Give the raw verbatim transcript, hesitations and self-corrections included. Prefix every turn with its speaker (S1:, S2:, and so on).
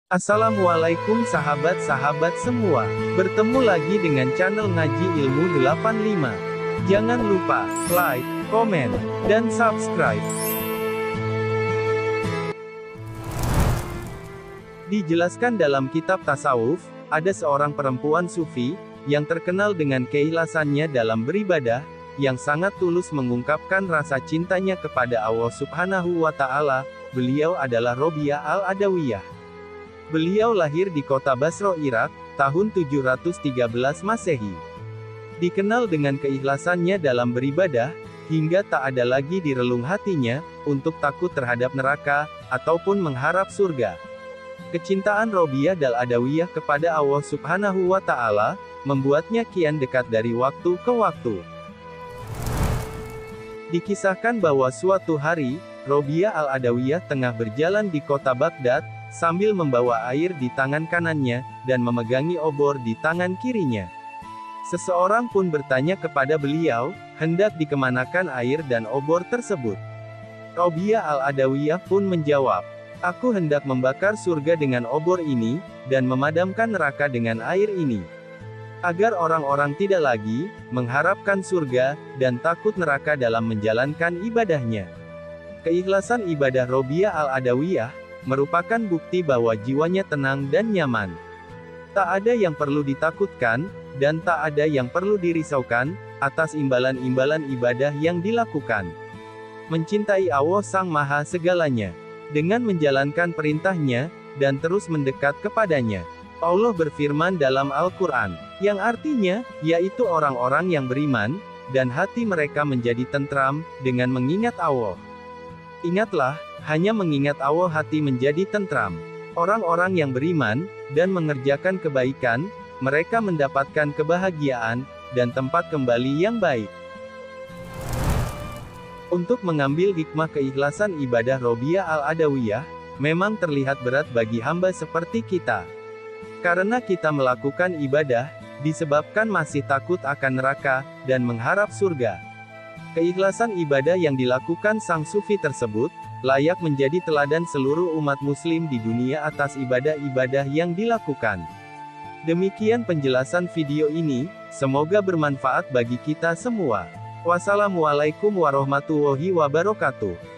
S1: Assalamualaikum sahabat-sahabat semua. Bertemu lagi dengan channel Ngaji Ilmu delapan puluh lima. Jangan lupa like, komen, dan subscribe. Dijelaskan dalam kitab tasawuf, ada seorang perempuan sufi yang terkenal dengan keikhlasannya dalam beribadah, yang sangat tulus mengungkapkan rasa cintanya kepada Allah Subhanahu wa Ta'ala. Beliau adalah Robiah Al-Adawiyah. Beliau lahir di kota Basra, Irak, tahun tujuh ratus tiga belas Masehi. Dikenal dengan keikhlasannya dalam beribadah, hingga tak ada lagi di relung hatinya, untuk takut terhadap neraka, ataupun mengharap surga. Kecintaan Robiah Al-Adawiyah kepada Allah Subhanahu wa Ta'ala, membuatnya kian dekat dari waktu ke waktu. Dikisahkan bahwa suatu hari, Robiah Al-Adawiyah tengah berjalan di kota Baghdad, sambil membawa air di tangan kanannya, dan memegangi obor di tangan kirinya. Seseorang pun bertanya kepada beliau, hendak dikemanakan air dan obor tersebut. Robiah Al-Adawiyah pun menjawab, "Aku hendak membakar surga dengan obor ini, dan memadamkan neraka dengan air ini. Agar orang-orang tidak lagi mengharapkan surga, dan takut neraka dalam menjalankan ibadahnya." Keikhlasan ibadah Robiah Al-Adawiyah merupakan bukti bahwa jiwanya tenang dan nyaman. Tak ada yang perlu ditakutkan, dan tak ada yang perlu dirisaukan, atas imbalan-imbalan ibadah yang dilakukan. Mencintai Allah Sang Maha Segalanya, dengan menjalankan perintahnya, dan terus mendekat kepadanya. Allah berfirman dalam Al-Quran, yang artinya, yaitu orang-orang yang beriman, dan hati mereka menjadi tentram, dengan mengingat Allah. Ingatlah, hanya mengingat Allah hati menjadi tentram. Orang-orang yang beriman, dan mengerjakan kebaikan, mereka mendapatkan kebahagiaan, dan tempat kembali yang baik. Untuk mengambil hikmah keikhlasan ibadah Robiah Al-Adawiyah, memang terlihat berat bagi hamba seperti kita. Karena kita melakukan ibadah, disebabkan masih takut akan neraka, dan mengharap surga. Keikhlasan ibadah yang dilakukan sang sufi tersebut, layak menjadi teladan seluruh umat muslim di dunia atas ibadah-ibadah yang dilakukan. Demikian penjelasan video ini, semoga bermanfaat bagi kita semua. Wassalamualaikum warahmatullahi wabarakatuh.